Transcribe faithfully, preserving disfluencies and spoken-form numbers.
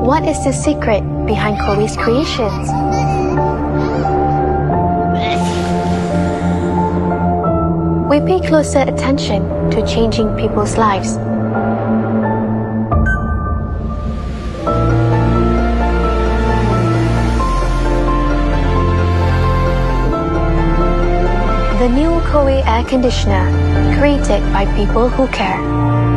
What is the secret behind Coway's creations? We pay closer attention to changing people's lives. The new Coway air conditioner, created by people who care.